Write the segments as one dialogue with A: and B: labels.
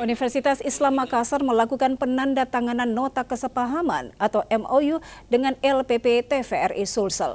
A: Universitas Islam Makassar melakukan penandatanganan nota kesepahaman atau MOU dengan LPP TVRI Sulsel.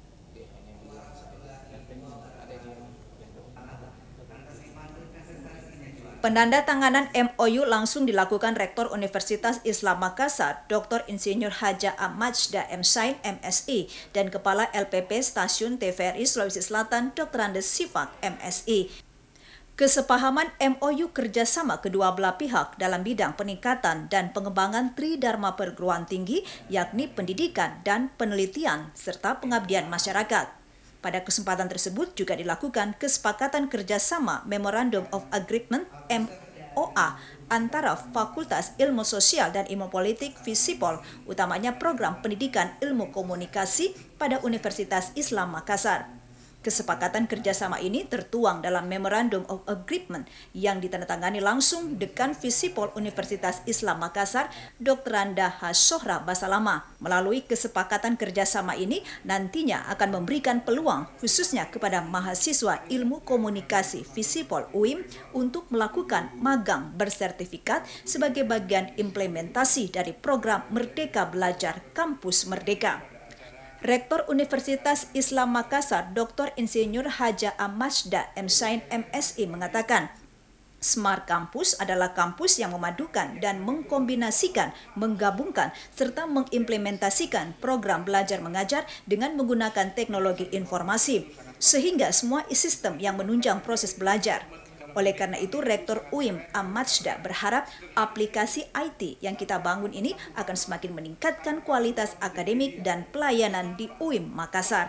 B: Penandatanganan MOU langsung dilakukan Rektor Universitas Islam Makassar, Dr. Insinyur Haja Amajda M.Sain MSI, dan Kepala LPP Stasiun TVRI Sulawesi Selatan, Dr. Andes Sifak MSI. Kesepahaman MOU kerjasama kedua belah pihak dalam bidang peningkatan dan pengembangan Tridharma perguruan tinggi, yakni pendidikan dan penelitian, serta pengabdian masyarakat. Pada kesempatan tersebut juga dilakukan kesepakatan kerjasama Memorandum of Agreement MOA antara Fakultas Ilmu Sosial dan Ilmu Politik Visipol, utamanya program pendidikan ilmu komunikasi pada Universitas Islam Makassar. Kesepakatan kerjasama ini tertuang dalam Memorandum of Agreement yang ditandatangani langsung Dekan Visipol Universitas Islam Makassar, Dr. Randa Hasohra Basalama. Melalui kesepakatan kerjasama ini nantinya akan memberikan peluang khususnya kepada mahasiswa ilmu komunikasi Visipol UIM untuk melakukan magang bersertifikat sebagai bagian implementasi dari program Merdeka Belajar Kampus Merdeka. Rektor Universitas Islam Makassar, Dr. Insinyur Haja Amajda M.Sain MSI mengatakan, Smart Campus adalah kampus yang memadukan dan mengkombinasikan, menggabungkan, serta mengimplementasikan program belajar mengajar dengan menggunakan teknologi informasi, sehingga semua sistem yang menunjang proses belajar. Oleh karena itu, Rektor UIM Amajda berharap aplikasi IT yang kita bangun ini akan semakin meningkatkan kualitas akademik dan pelayanan di UIM Makassar.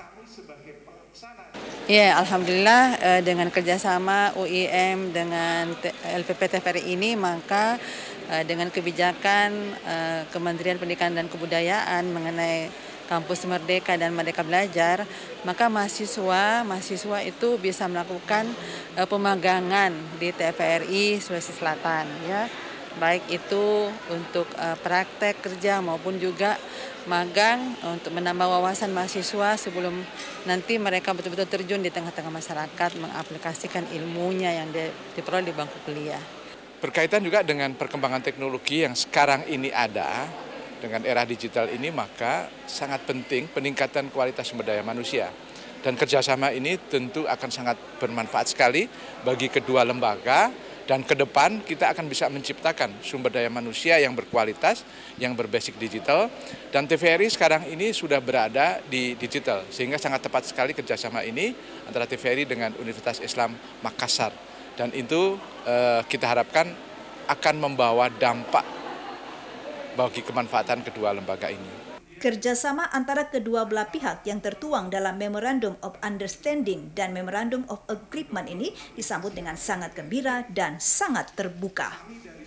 C: Ya, alhamdulillah dengan kerjasama UIM dengan LPP TVRI ini, maka dengan kebijakan Kementerian Pendidikan dan Kebudayaan mengenai Kampus Merdeka dan Merdeka Belajar, maka mahasiswa itu bisa melakukan pemagangan di TVRI Sulawesi Selatan, ya, baik itu untuk praktek kerja maupun juga magang untuk menambah wawasan mahasiswa sebelum nanti mereka betul-betul terjun di tengah-tengah masyarakat mengaplikasikan ilmunya yang diperoleh di bangku kuliah.
D: Berkaitan juga dengan perkembangan teknologi yang sekarang ini ada, dengan era digital ini, maka sangat penting peningkatan kualitas sumber daya manusia. Dan kerjasama ini tentu akan sangat bermanfaat sekali bagi kedua lembaga, dan ke depan kita akan bisa menciptakan sumber daya manusia yang berkualitas, yang berbasis digital. Dan TVRI sekarang ini sudah berada di digital, sehingga sangat tepat sekali kerjasama ini antara TVRI dengan Universitas Islam Makassar. Dan itu kita harapkan akan membawa dampak bagi kemanfaatan kedua lembaga ini.
B: Kerjasama antara kedua belah pihak yang tertuang dalam Memorandum of Understanding dan Memorandum of Agreement ini disambut dengan sangat gembira dan sangat terbuka.